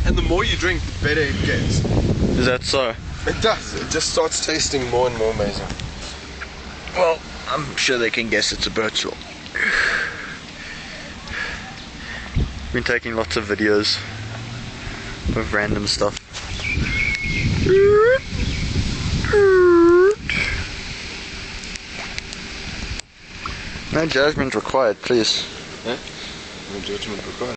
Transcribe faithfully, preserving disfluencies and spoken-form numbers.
And the more you drink, the better it gets. Is that so? It does. It just starts tasting more and more amazing. Well, I'm sure they can guess it's a birch. Been taking lots of videos of random stuff. No judgment required, please. Eh? No judgment required.